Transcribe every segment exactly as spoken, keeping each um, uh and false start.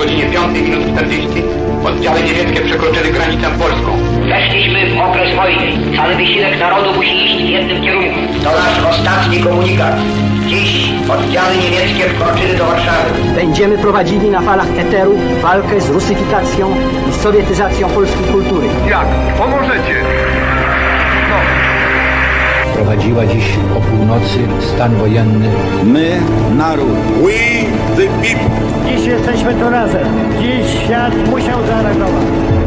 godzinie piątej minut czterdzieści oddziały niemieckie przekroczyły granicę polską. Weszliśmy w okres wojny. Cały wysiłek narodu musi iść w jednym kierunku. To nasz ostatni komunikat. Dziś oddziały niemieckie wkroczyły do Warszawy. Będziemy prowadzili na falach eteru walkę z rusyfikacją i sowietyzacją polskiej kultury. Jak? Pomożecie? No. Prowadziła dziś o północy stan wojenny. My, naród. We, the people. Dziś jesteśmy tu razem. Dziś świat musiał zareagować.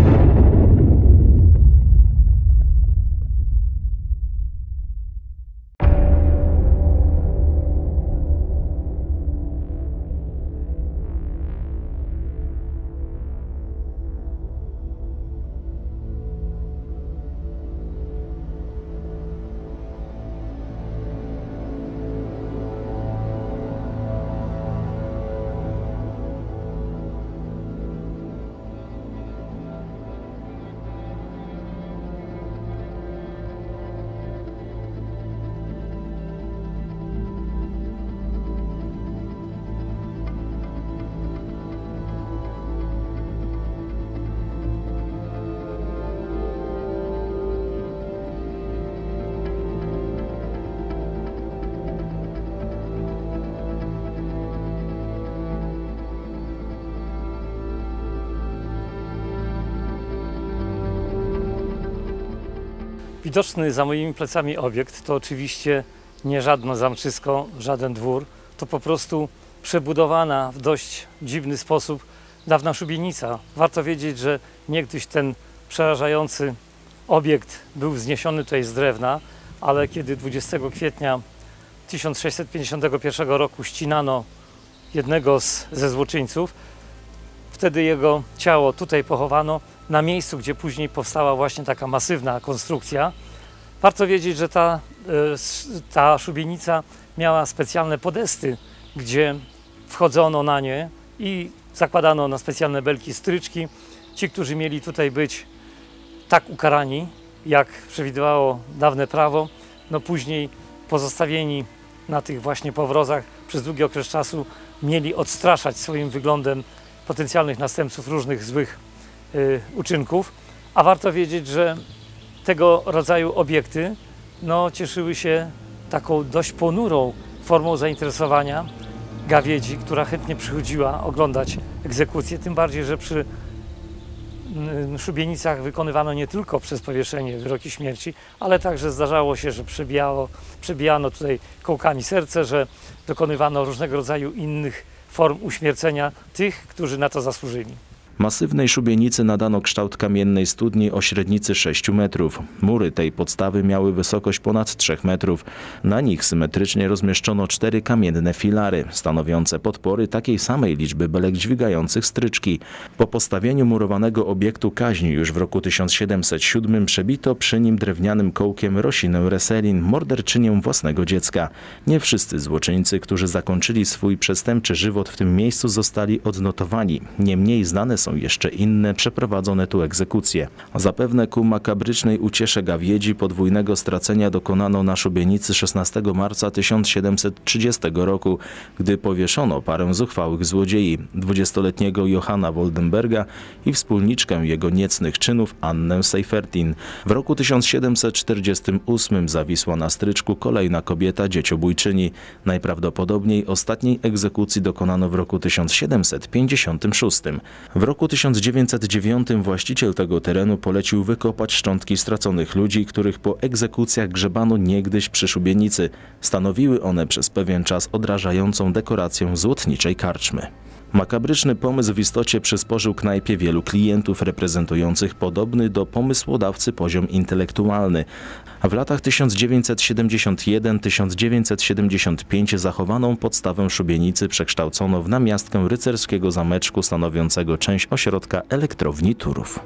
Widoczny za moimi plecami obiekt to oczywiście nie żadne zamczysko, żaden dwór. To po prostu przebudowana w dość dziwny sposób dawna szubienica. Warto wiedzieć, że niegdyś ten przerażający obiekt był wzniesiony tutaj z drewna, ale kiedy dwudziestego kwietnia tysiąc sześćset pięćdziesiątego pierwszego roku ścinano jednego z, ze złoczyńców, wtedy jego ciało tutaj pochowano na miejscu, gdzie później powstała właśnie taka masywna konstrukcja. Warto wiedzieć, że ta, ta szubienica miała specjalne podesty, gdzie wchodzono na nie i zakładano na specjalne belki stryczki. Ci, którzy mieli tutaj być tak ukarani, jak przewidywało dawne prawo, no później pozostawieni na tych właśnie powrozach przez długi okres czasu mieli odstraszać swoim wyglądem potencjalnych następców różnych złych y, uczynków. A warto wiedzieć, że tego rodzaju obiekty no, cieszyły się taką dość ponurą formą zainteresowania gawiedzi, która chętnie przychodziła oglądać egzekucję, tym bardziej, że przy y, szubienicach wykonywano nie tylko przez powieszenie wyroki śmierci, ale także zdarzało się, że przebijało, przebijano tutaj kołkami serce, że dokonywano różnego rodzaju innych form uśmiercenia tych, którzy na to zasłużyli. Masywnej szubienicy nadano kształt kamiennej studni o średnicy sześciu metrów. Mury tej podstawy miały wysokość ponad trzech metrów. Na nich symetrycznie rozmieszczono cztery kamienne filary, stanowiące podpory takiej samej liczby belek dźwigających stryczki. Po postawieniu murowanego obiektu kaźni już w roku tysiąc siedemset siódmym przebito przy nim drewnianym kołkiem Rosinę Reselin, morderczynię własnego dziecka. Nie wszyscy złoczyńcy, którzy zakończyli swój przestępczy żywot w tym miejscu, zostali odnotowani. Niemniej znane są Są jeszcze inne przeprowadzone tu egzekucje. Zapewne ku makabrycznej uciesze gawiedzi podwójnego stracenia dokonano na szubienicy szesnastego marca tysiąc siedemset trzydziestego roku, gdy powieszono parę zuchwałych złodziei, dwudziestoletniego Johanna Woldenberga i wspólniczkę jego niecnych czynów Annę Seifertin. W roku tysiąc siedemset czterdziestym ósmym zawisła na stryczku kolejna kobieta dzieciobójczyni. Najprawdopodobniej ostatniej egzekucji dokonano w roku tysiąc siedemset pięćdziesiątym szóstym. W roku tysiąc dziewięćset dziewiątym właściciel tego terenu polecił wykopać szczątki straconych ludzi, których po egzekucjach grzebano niegdyś przy szubienicy. Stanowiły one przez pewien czas odrażającą dekorację złotniczej karczmy. Makabryczny pomysł w istocie przysporzył knajpie wielu klientów reprezentujących podobny do pomysłodawcy poziom intelektualny. A w latach tysiąc dziewięćset siedemdziesiątym pierwszym do tysiąc dziewięćset siedemdziesiątego piątego zachowaną podstawę szubienicy przekształcono w namiastkę rycerskiego zameczku stanowiącego część ośrodka elektrowni Turów.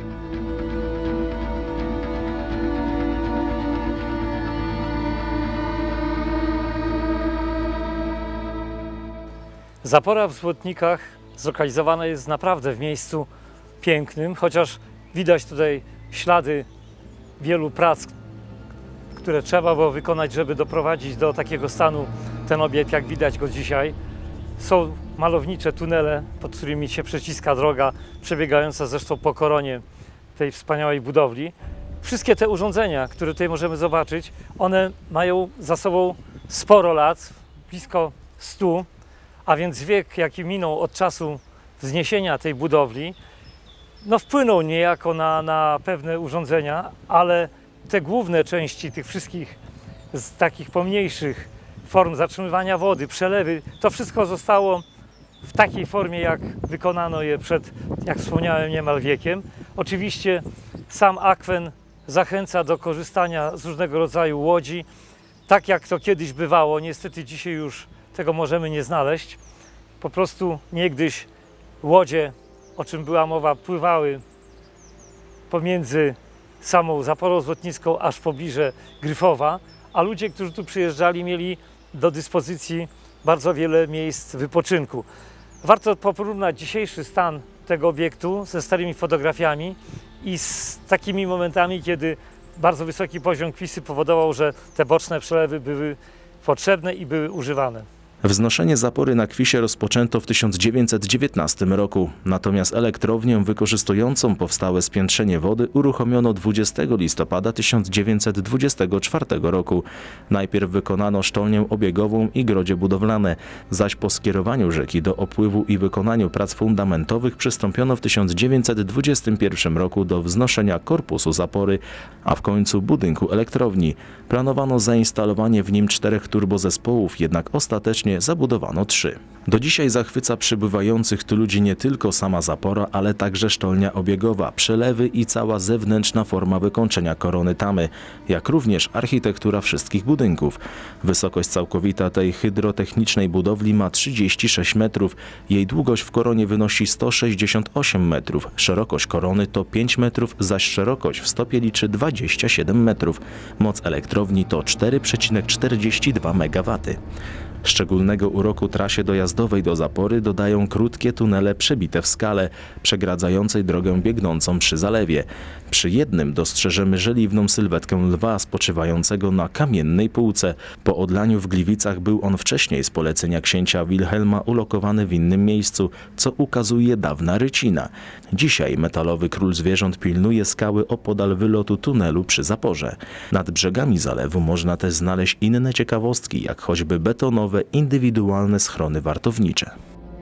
Zapora w Złotnikach zlokalizowana jest naprawdę w miejscu pięknym, chociaż widać tutaj ślady wielu prac, które trzeba było wykonać, żeby doprowadzić do takiego stanu ten obiekt, jak widać go dzisiaj. Są malownicze tunele, pod którymi się przeciska droga, przebiegająca zresztą po koronie tej wspaniałej budowli. Wszystkie te urządzenia, które tutaj możemy zobaczyć, one mają za sobą sporo lat, blisko stu, a więc wiek, jaki minął od czasu wzniesienia tej budowli, no wpłynął niejako na, na pewne urządzenia, ale te główne części tych wszystkich z takich pomniejszych form zatrzymywania wody, przelewy, to wszystko zostało w takiej formie, jak wykonano je przed, jak wspomniałem, niemal wiekiem. Oczywiście sam akwen zachęca do korzystania z różnego rodzaju łodzi, tak jak to kiedyś bywało. Niestety dzisiaj już tego możemy nie znaleźć. Po prostu niegdyś łodzie, o czym była mowa, pływały pomiędzy samą zaporą złotnicką aż pobliże Gryfowa, a ludzie, którzy tu przyjeżdżali, mieli do dyspozycji bardzo wiele miejsc wypoczynku. Warto porównać dzisiejszy stan tego obiektu ze starymi fotografiami i z takimi momentami, kiedy bardzo wysoki poziom kwisy powodował, że te boczne przelewy były potrzebne i były używane. Wznoszenie zapory na Kwisie rozpoczęto w tysiąc dziewięćset dziewiętnastym roku, natomiast elektrownię wykorzystującą powstałe spiętrzenie wody uruchomiono dwudziestego listopada tysiąc dziewięćset dwudziestego czwartego roku. Najpierw wykonano sztolnię obiegową i grodzie budowlane, zaś po skierowaniu rzeki do opływu i wykonaniu prac fundamentowych przystąpiono w tysiąc dziewięćset dwudziestym pierwszym roku do wznoszenia korpusu zapory, a w końcu budynku elektrowni. Planowano zainstalowanie w nim czterech turbozespołów, jednak ostatecznie zabudowano trzy. Do dzisiaj zachwyca przybywających tu ludzi nie tylko sama zapora, ale także sztolnia obiegowa, przelewy i cała zewnętrzna forma wykończenia korony tamy, jak również architektura wszystkich budynków. Wysokość całkowita tej hydrotechnicznej budowli ma trzydzieści sześć metrów, jej długość w koronie wynosi sto sześćdziesiąt osiem metrów, szerokość korony to pięć metrów, zaś szerokość w stopie liczy dwadzieścia siedem metrów. Moc elektrowni to cztery przecinek czterdzieści dwa megawatów. Szczególnego uroku trasie dojazdowej do zapory dodają krótkie tunele przebite w skale, przegradzającej drogę biegnącą przy zalewie. Przy jednym dostrzeżemy żeliwną sylwetkę lwa spoczywającego na kamiennej półce. Po odlaniu w Gliwicach był on wcześniej z polecenia księcia Wilhelma ulokowany w innym miejscu, co ukazuje dawna rycina. Dzisiaj metalowy król zwierząt pilnuje skały opodal wylotu tunelu przy zaporze. Nad brzegami zalewu można też znaleźć inne ciekawostki, jak choćby betonowe indywidualne schrony wartownicze.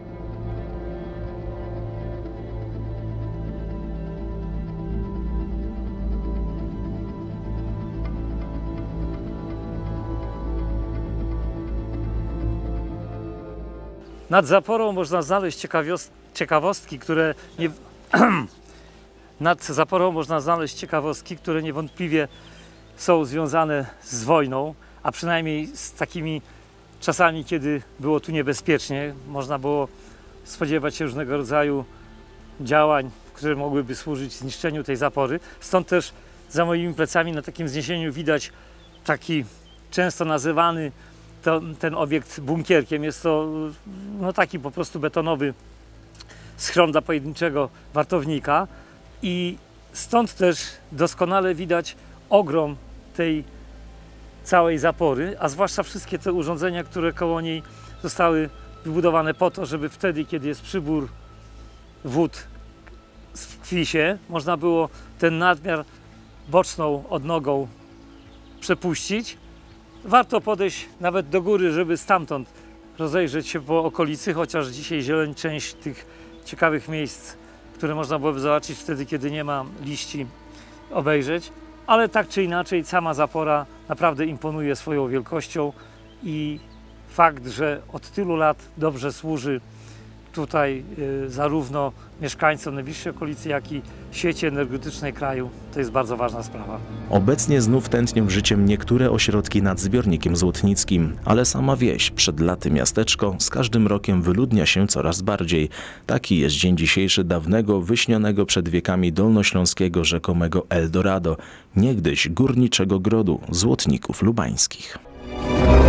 Nad zaporą można znaleźć ciekawostki, które nie... Nad zaporą można znaleźć ciekawostki, które niewątpliwie są związane z wojną, a przynajmniej z takimi czasami, kiedy było tu niebezpiecznie. Można było spodziewać się różnego rodzaju działań, które mogłyby służyć zniszczeniu tej zapory. Stąd też za moimi plecami na takim wzniesieniu widać taki często nazywany to, ten obiekt bunkierkiem. Jest to no, taki po prostu betonowy schron dla pojedynczego wartownika i stąd też doskonale widać ogrom tej całej zapory, a zwłaszcza wszystkie te urządzenia, które koło niej zostały wybudowane po to, żeby wtedy, kiedy jest przybór wód w Kwisie, można było ten nadmiar boczną odnogą przepuścić. Warto podejść nawet do góry, żeby stamtąd rozejrzeć się po okolicy, chociaż dzisiaj zieleń część tych ciekawych miejsc, które można byłoby zobaczyć wtedy, kiedy nie ma liści, obejrzeć. Ale tak czy inaczej sama zapora naprawdę imponuje swoją wielkością i fakt, że od tylu lat dobrze służy tutaj y, zarówno mieszkańcom najbliższej okolicy, jak i sieci energetycznej kraju, to jest bardzo ważna sprawa. Obecnie znów tętnią życiem niektóre ośrodki nad zbiornikiem złotnickim, ale sama wieś, przed laty miasteczko, z każdym rokiem wyludnia się coraz bardziej. Taki jest dzień dzisiejszy dawnego, wyśnionego przed wiekami dolnośląskiego rzekomego Eldorado, niegdyś górniczego grodu złotników lubańskich.